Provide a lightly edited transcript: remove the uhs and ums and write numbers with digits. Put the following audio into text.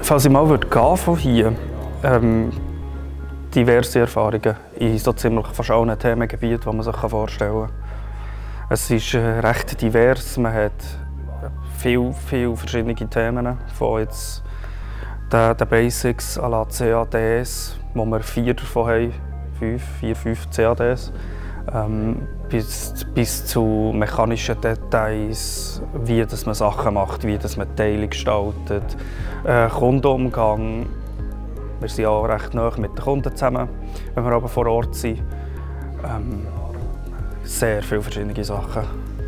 Falls ich mal von hier diverse Erfahrungen in so ziemlich fast allen Themengebieten, die man sich vorstellen kann. Es ist recht divers, man hat viele verschiedene Themen, von jetzt den Basics à la CADs, wo wir 4 davon haben, 5 CADs, bis zu mechanischen Details, wie dass man Sachen macht, wie dass man Teile gestaltet, Kundenumgang. Wir sind auch recht nah mit den Kunden zusammen, wenn wir aber vor Ort sind. Sehr viele verschiedene Sachen.